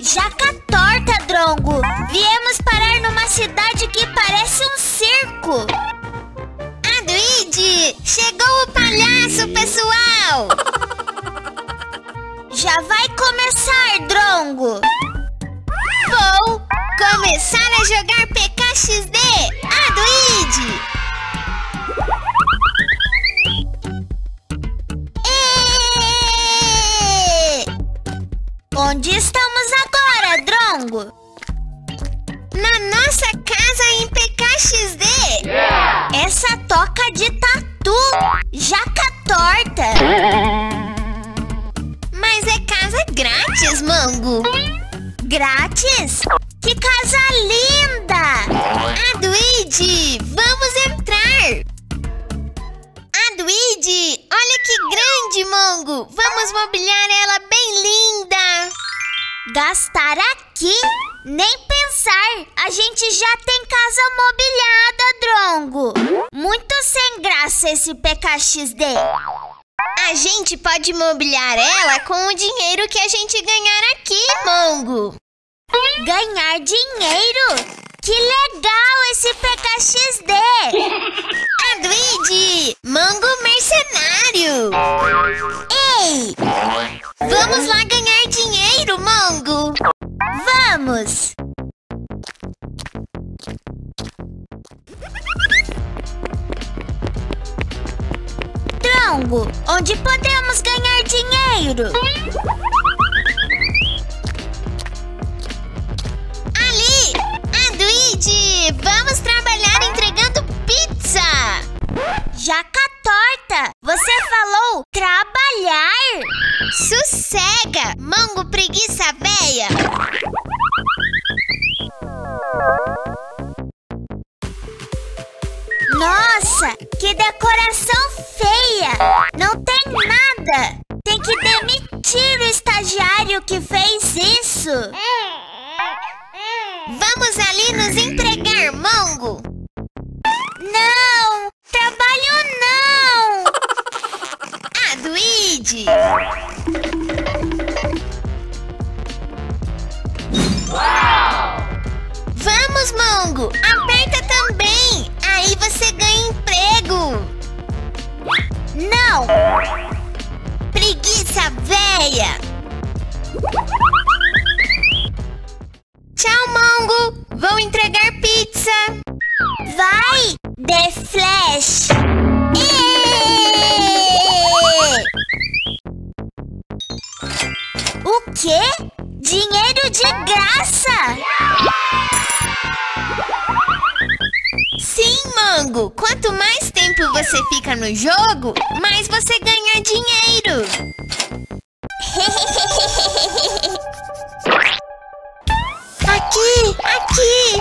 Jaca torta, Drongo. Viemos parar numa cidade que parece um circo. Aduíde, chegou o palhaço, pessoal. Já vai começar, Drongo. Vou começar a jogar PKXD, Aduíde. Onde estamos agora, Drongo? Na nossa casa em PKXD. Yeah! Essa toca de tatu, jaca torta. Mas é casa grátis, Mango. Grátis? Que casa linda! Aduíde, vamos entrar. Aduíde, olha que grande, Mango. Vamos mobiliar ela bem linda. Gastar aqui? Nem pensar! A gente já tem casa mobiliada, Drongo! Muito sem graça esse PKXD! A gente pode mobiliar ela com o dinheiro que a gente ganhar aqui, Mango! Ganhar dinheiro? Que legal esse PKXD! Aduíde! Mango mercenário! Ei! Vamos lá ganhar dinheiro, Mango! Vamos! Drongo, onde podemos ganhar dinheiro? Ali! Aduíde! Vamos trabalhar entregando pizza! Jaca torta! Você falou trabalhar? Sossega, Mango preguiça véia! Nossa, que decoração feia! Não tem nada! Tem que demitir o estagiário que fez isso! Vamos ali nos entregar, Mango! Não! Trabalho não! Aduíde! Vamos, Mango! Aperta também! Aí você ganha emprego! Não! Preguiça véia! Tchau, Mango! Vou entregar pizza! Vai! The Flash! O quê? Dinheiro de graça! Sim, Mango! Quanto mais tempo você fica no jogo, mais você ganha dinheiro! Aqui! Aqui!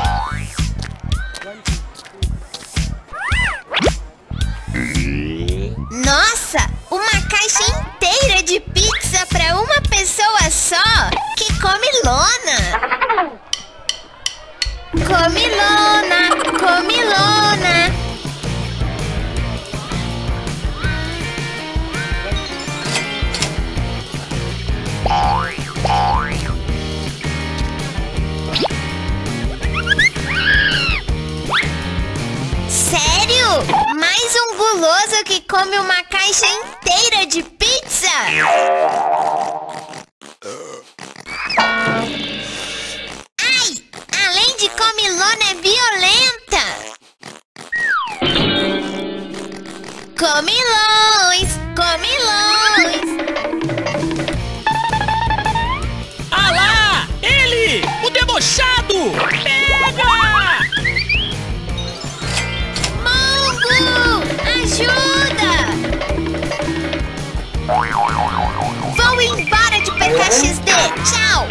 Nossa! Uma caixa inteira de pizza para uma pessoa só! Que comilona! Comilona! Comilona! Sério? Mais um guloso que come uma caixa inteira de pizza? Ai! Além de comilona, é violenta! Comilões! Comilões! Ah lá! Ele! O debochado! Pega! Mango! Ajuda! Vou embora de PKXD! Tchau!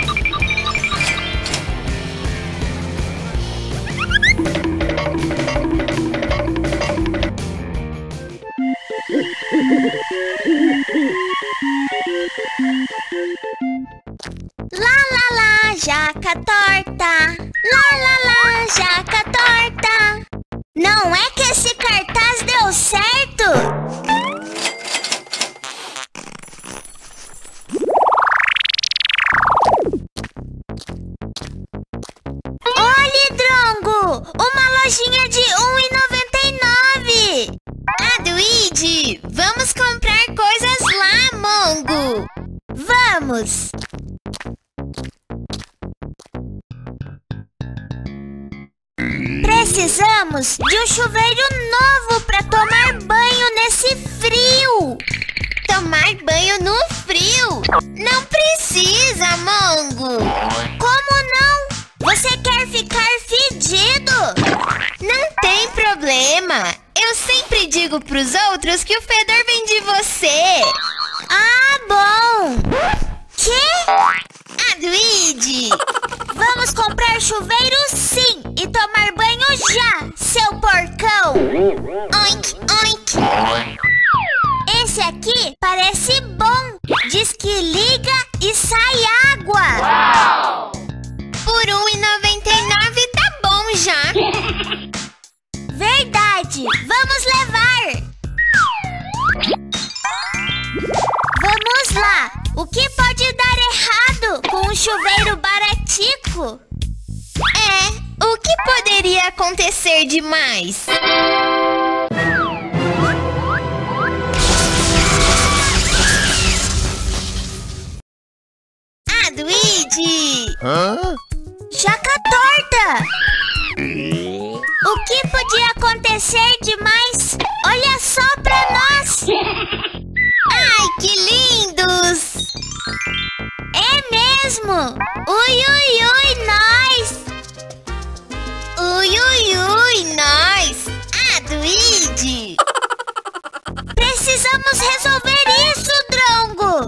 Lá, lá, lá, jaca torta! Lá, lá, lá, jaca torta! Não é que esse cartaz deu certo? é de R$ 1,99. Luigi, vamos comprar coisas lá, Mongo. Vamos! Precisamos de um chuveiro novo para tomar banho nesse frio. Tomar banho no frio? Não precisa, Mongo. Como não? Você quer ficar fedido? Não tem problema. Eu sempre digo pros outros que o fedor vem de você. Ah, bom! Quê? Luigi! Vamos comprar chuveiro sim e tomar banho já, seu porcão! Oink, oink! Esse aqui parece bom. Diz que liga e sai água. Por R$ 1,99 tá bom já. Verdade! Vamos levar! Vamos lá! O que pode dar errado com um chuveiro baratico? O que poderia acontecer demais? Luigi! Jaca torta! O que podia acontecer demais? Olha só pra nós! Ai, que lindos! É mesmo! Ui, ui, ui, nós! Ui, ui, ui, nós! Luigi! Precisamos resolver isso, Drongo!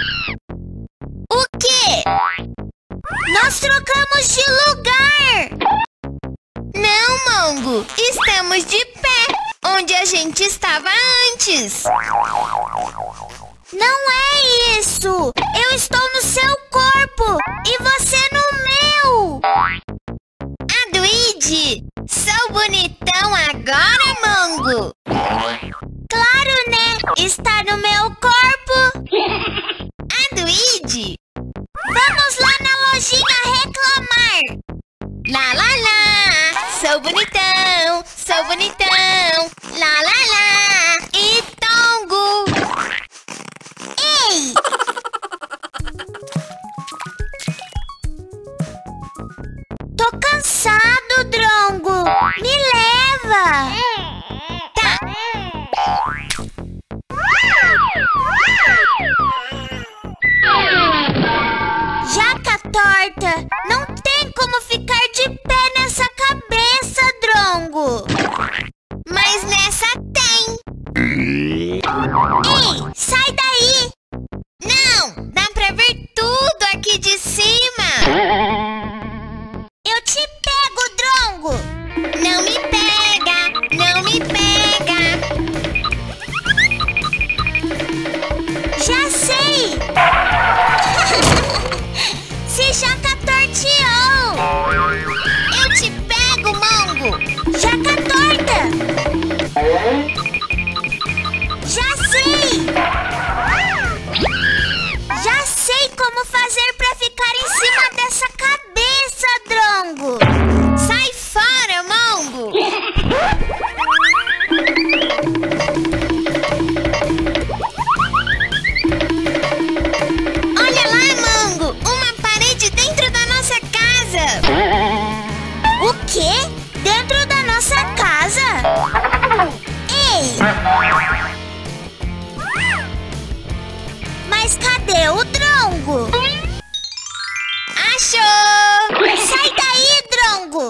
O quê? Nós trocamos de lugar! Não, Mongo! Estamos de pé, onde a gente estava antes! Não é isso! Eu estou no seu corpo e você no meu! Luigi! Sou bonitão agora, Mongo! Claro, né? Está no meu corpo! Luigi! Vamos lá na lojinha reclamar! Lá, lá, lá! Sou bonitão! Sou bonitão! Lá, lá, lá! E tongo! Ei! Tô cansado, Drongo! Me leva! Tá! Jaca torta! Não tem como ficar de pé nessa cabeça, Drongo! Mas nessa tem! Ei! Sai daí! Não! Dá pra ver tudo aqui de cima! Eu te pego, Drongo! Não me pega! Não me pega! Já sei! Se Jaca torteou! Eu te pego, Mongo! Jaca torta! Já sei! Já sei como fazer pra ficar em cima dessa cabeça, Drongo! Sai fora, Mongo! Olha lá, Mongo! Uma parede dentro da nossa casa! O quê? Dentro da nossa casa? Ei! Mas cadê o Drongo? Achou! Sai daí, Drongo!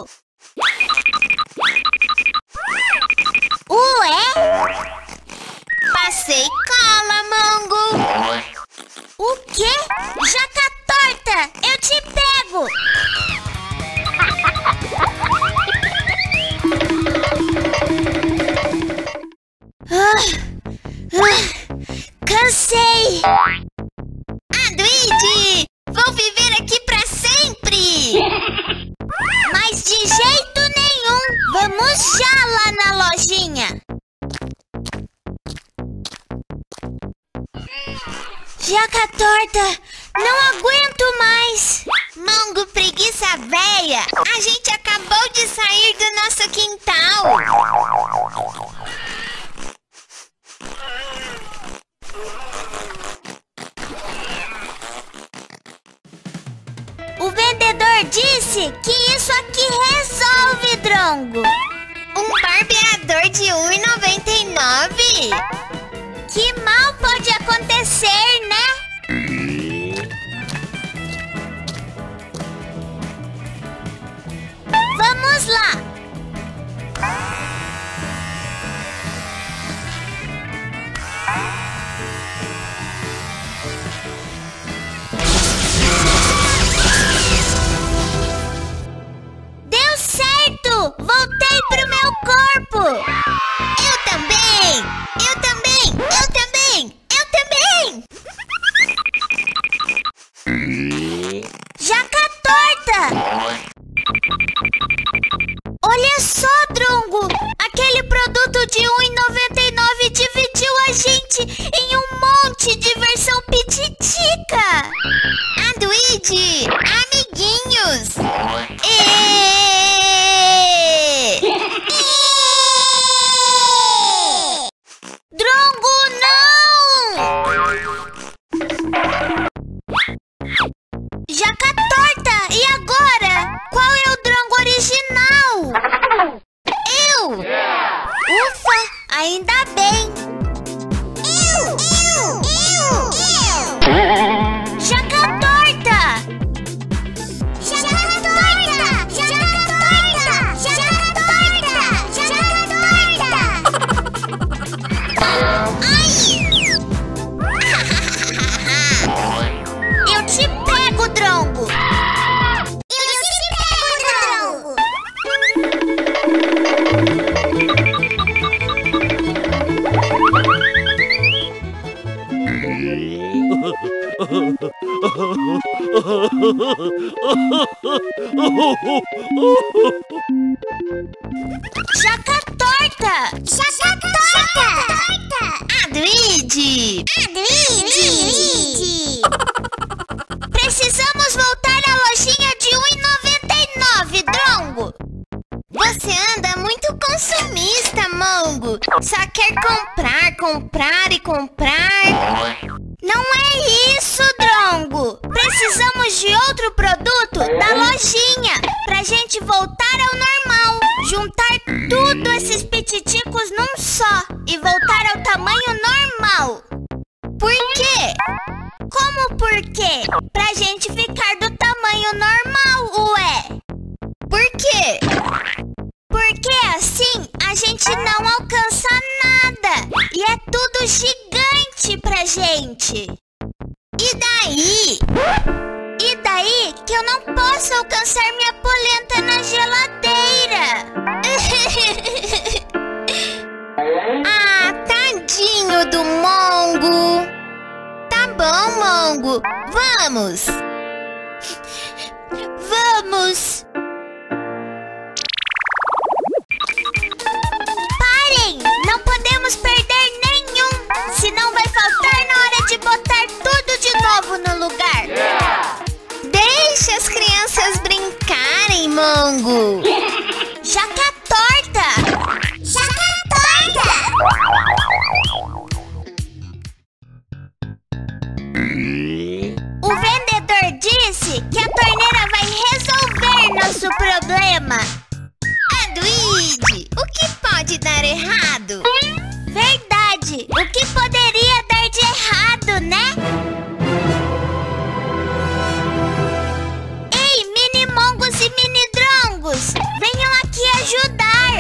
Ué? Passei cola, Mongo! O quê? Jaca torta! Eu te pego! Cansei! Luigi! Vou viver aqui pra sempre! Mas de jeito nenhum! Vamos já lá na lojinha! Já jaca torta, não aguento mais. Mongo, preguiça véia, a gente acabou de sair do nosso quintal. O vendedor disse que isso aqui resolve, Drongo. Um barbeador de R$1,99? Que mal pode acontecer, né? Vamos lá. Deu certo! Voltei pro meu corpo! Eu também! Eu também! Eu também! Eu também! Jaca torta! Olha só, Drongo! Aquele produto de R$1,99 dividiu a gente em um monte de versão pititica! Android! Amiguinhos! Drongo, não! Jaca torta! E agora? Qual é o Drongo original? Eu! Ufa! Ainda bem! Jaca torta! Jaca torta! Jaca torta! Jaca torta! Jaca torta! Ai! Eu te pego, Drongo! Eu te pego, Drongo! Jaca torta! Jaca torta! Android! Precisamos voltar à lojinha de R$1,99, Drongo! Você anda muito consumista, Mongo! Só quer comprar, comprar e comprar! Não é isso, Drongo! Precisamos de outro produto da lojinha pra gente voltar ao normal. Juntar tudo esses pititicos num só e voltar ao tamanho normal. Por quê? Como por quê? Pra gente ficar do tamanho normal, ué! Por quê? Porque assim a gente não alcança nada e é tudo gigante pra gente. E daí? E daí que eu não posso alcançar minha polenta na geladeira. Ah, tadinho do Mongo! Tá bom, Mongo, vamos! Vamos! Parem! Não podemos perder nenhum, senão vai faltar na hora de botar tudo de novo no lugar. Deixa as crianças brincarem, Mongo! Jaca torta! Jaca torta! O vendedor disse que a torneira vai resolver nosso problema. Android, o que pode dar errado? Verdade! O que poderia dar de errado, né? Ei, mini mongos e mini drongos! Venham aqui ajudar!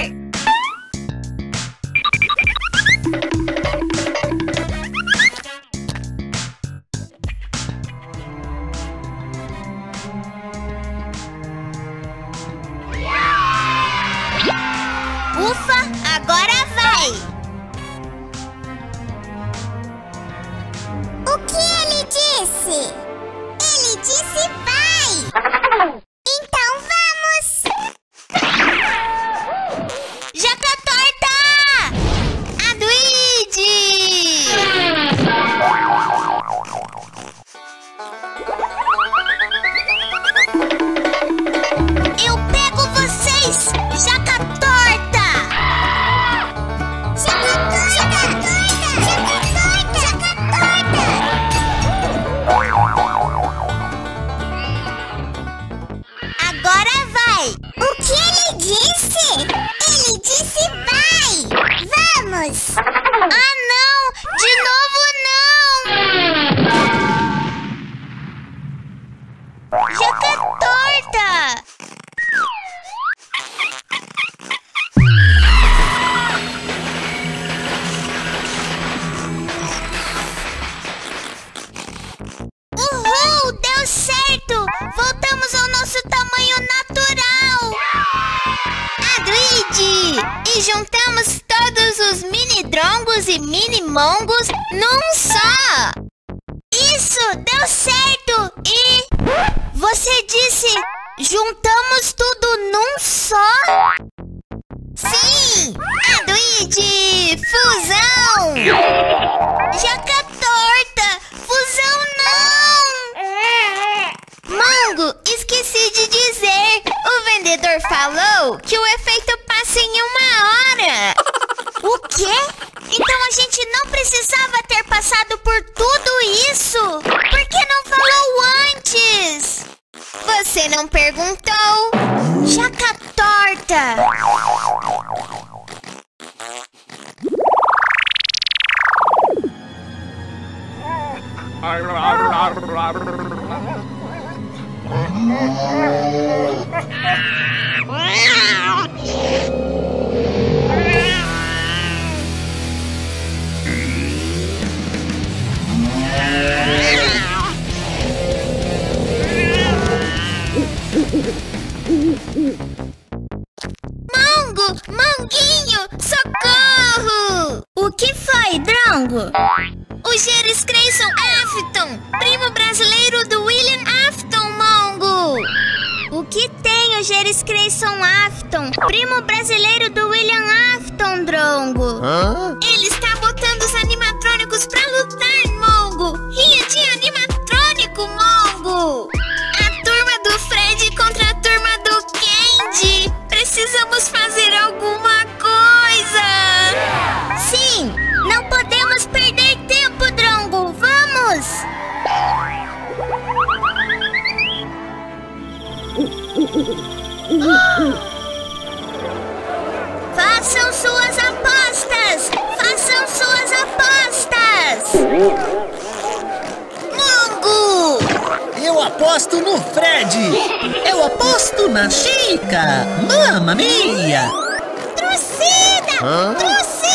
e juntamos todos os mini-drongos e mini-mongos num só. Isso, deu certo! E você disse, juntamos tudo num só? Sim, Aduide, fusão! Jaca torta, fusão não! Mongo, esqueci de dizer, o vendedor falou que o efeito passa em 1 hora. O quê? Então a gente não precisava ter passado por tudo isso? Por que não falou antes? Você não perguntou? Jaca torta! Mongo, Monguinho, socorro! O que foi, Drongo? O Geris Creyson Afton, primo brasileiro do William Afton, Mongo! O que tem o Geris Creyson Afton, primo brasileiro do William Afton, Drongo? Ele está botando os animatrônicos pra lutar, Mongo! Rinha de animatrônico, Mongo! A turma do Fred contra a turma do Candy! Precisamos fazer alguma coisa! Sim! Não podemos perder tempo, Drongo! Vamos! Façam suas apostas! Façam suas apostas! Mongo! Eu aposto no Fred! Eu aposto na Chica! Mamma mia! Torcida! Torcida!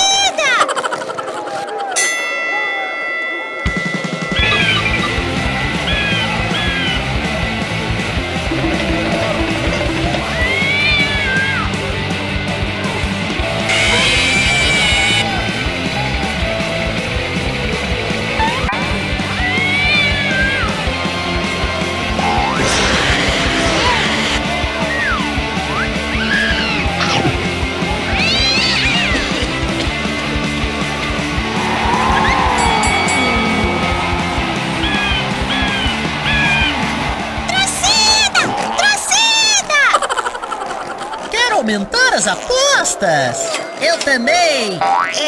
Aumentar as apostas! Eu também!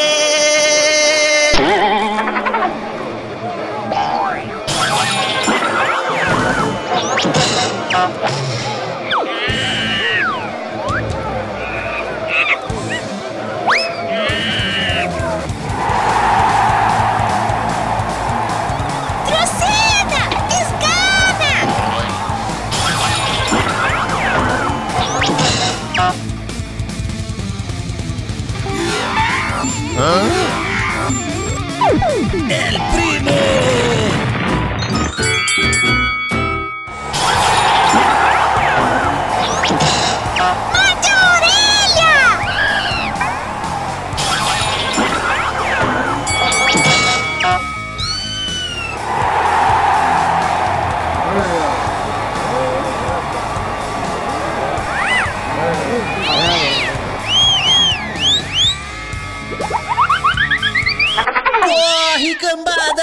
El Primo! Morde a orelha! Corre, cambada!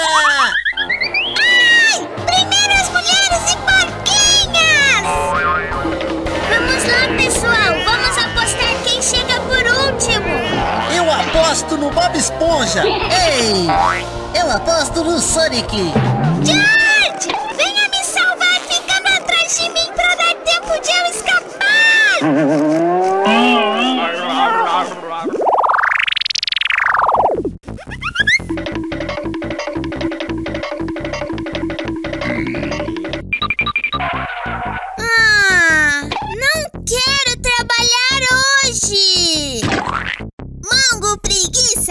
Ai! Primeiro as mulheres e porquinhas! Vamos lá, pessoal! Vamos apostar quem chega por último! Eu aposto no Bob Esponja! Ei! Eu aposto no Sonic! George! Venha me salvar ficando atrás de mim pra dar tempo de eu escapar! Não quero trabalhar hoje! Mongo, preguiça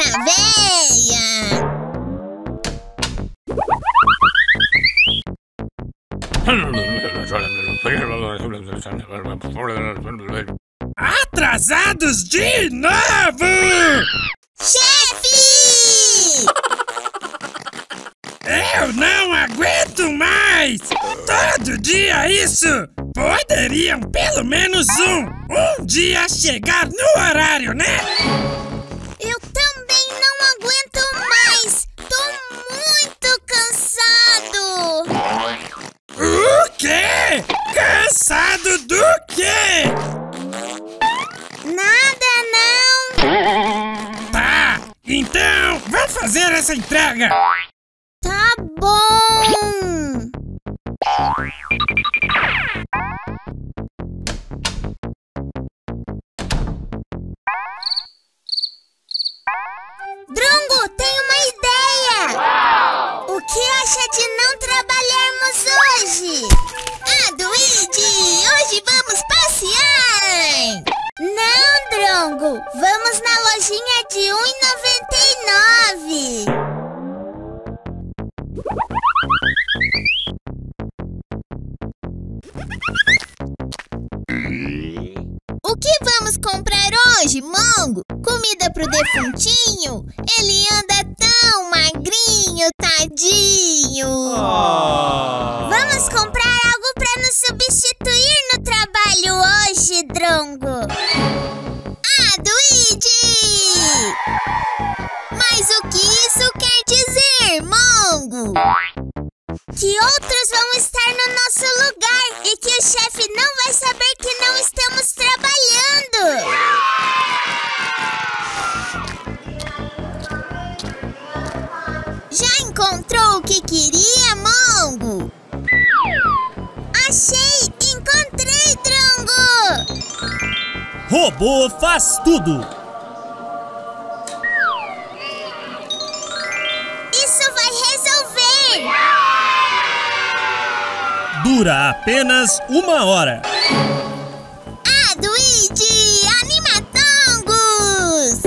véia! Atrasados de novo! Chefe! Eu não aguento mais! Todo dia isso! Poderiam pelo menos um dia chegar no horário, né? Eu também não aguento mais. Tô muito cansado. O quê? Cansado do quê? Nada, não. Tá, então vamos fazer essa entrega. Tá bom. Drongo, tenho uma ideia! O que acha de não trabalharmos hoje? Luigi, hoje vamos passear! Não, Drongo! Vamos na lojinha de R$1,99! O que vamos comprar hoje, Mongo? Comida pro defuntinho? Ele anda tão magrinho, tadinho! Vamos comprar algo pra nos substituir no trabalho hoje, Drongo! Luigi! Mas o que isso quer dizer, Mongo? Que outros vão estar no nosso lugar e que o chefe não vai saber que não estamos trabalhando! Já encontrou o que queria, Mongo? Achei! Encontrei, Drongo! Robô faz tudo. Isso vai resolver! Dura apenas 1 hora. Luigi, Animatongos!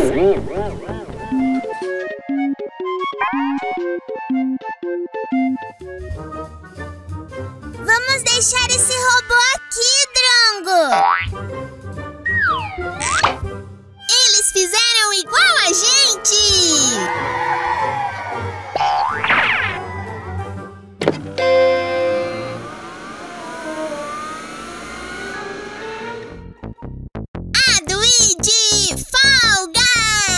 Vamos deixar esse robô aqui, Drongo! Eles fizeram igual a gente! Luigi, folga!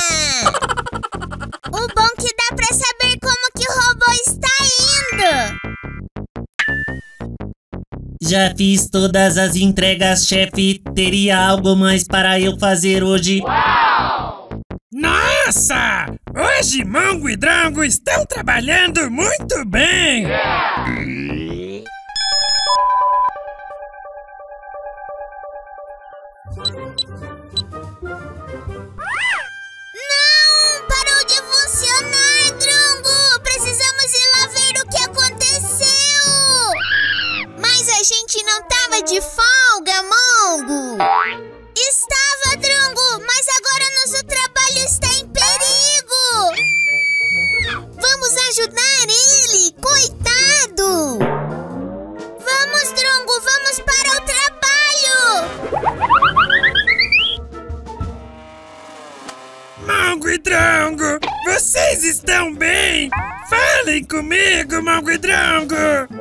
O bom que dá pra saber como que o robô está indo! Já fiz todas as entregas, chefe. Teria algo mais para eu fazer hoje? Nossa! Hoje Mongo e Drongo estão trabalhando muito bem! Não! Parou de funcionar, Drongo! Precisamos ir lá ver o que aconteceu! Mas a gente não tava de folga, Mongo! Estava, Drongo! Mas agora nosso trabalho está em perigo! Vamos ajudar ele, coitado! Vamos, Drongo! Vamos para o trabalho! Mongo e Drongo, vocês estão bem? Falem comigo, Mongo e Drongo!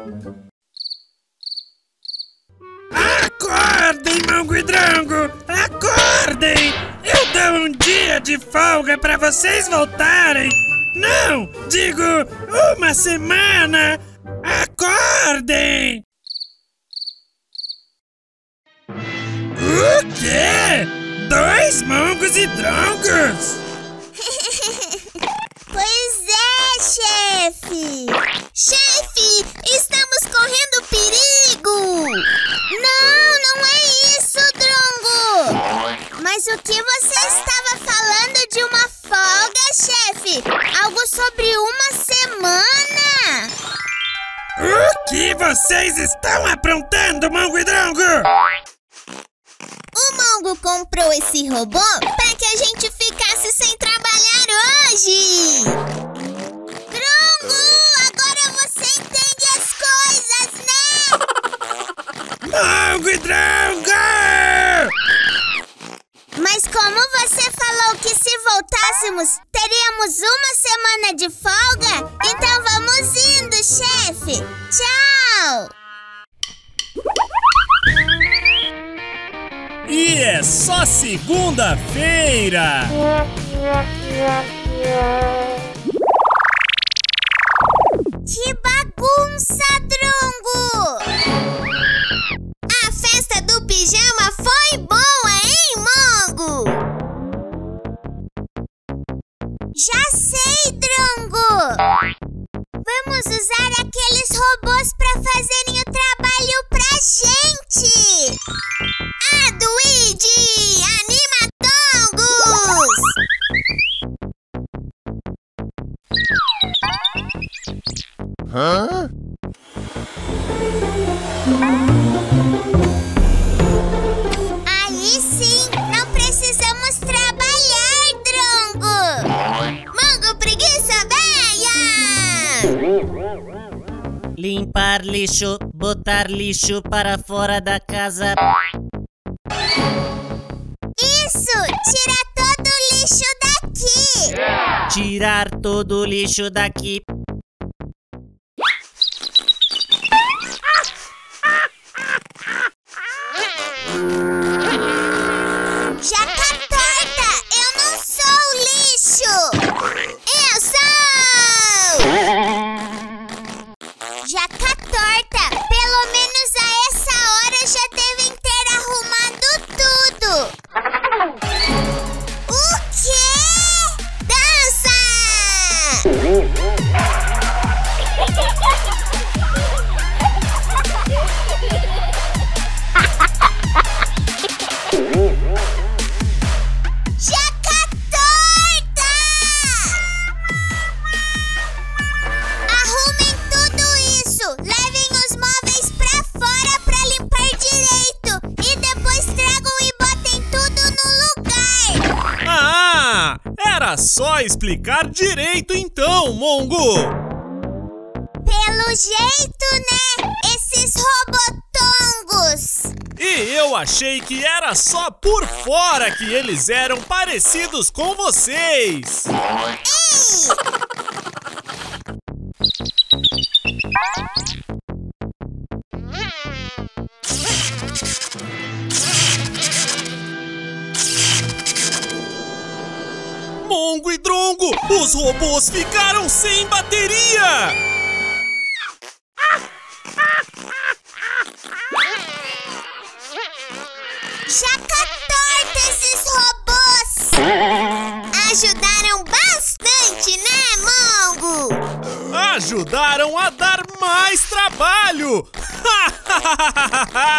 Acordem, Mongo e Drongo! Acordem! Eu dou um dia de folga pra vocês voltarem! Não! Digo, 1 semana! Acordem! O quê? 2 Mongos e Drongos? Pois é, chefe! Chefe, estamos correndo perigo! Não é isso, Drongo! Mas o que você estava falando de uma folga, chefe? Algo sobre 1 semana? O que vocês estão aprontando, Mongo e Drongo? O Mongo comprou esse robô para que a gente ficasse sem trabalhar hoje! Drongo, agora você entende as coisas, né? Mongo e Drongo! como você falou que se voltássemos, teríamos uma semana de folga, então vamos indo, chefe. Tchau! E é só segunda-feira! Que bagunça, Drongo! A festa do pijama foi boa, hein, Mongo? Já sei, Drongo! Vamos usar aqueles robôs pra fazerem o trabalho pra gente! Aduide, animatongos! Hã? Aí sim, não precisamos trabalhar, Drongo! Mongo, preguiça véia! Limpar lixo, botar lixo para fora da casa. Isso! Tira todo o lixo daqui! Tirar todo o lixo daqui. Jaca torta! Eu não sou lixo! Eu sou! Jaca torta! Pelo menos a essa hora já devem ter arrumado tudo! O quê? Dança! Jaca torta! Arrumem tudo isso! Levem os móveis pra fora pra limpar direito! E depois tragam e botem tudo no lugar! Ah! Era só explicar direito então, Mongo! Pelo jeito, né? Esses robotongos! E eu achei que era só por fora que eles eram parecidos com vocês! Ei! Mongo e Drongo, os robôs ficaram sem bateria! Jaca torta esses robôs! Ajudaram bastante, né, Mongo? Ajudaram a dar mais trabalho!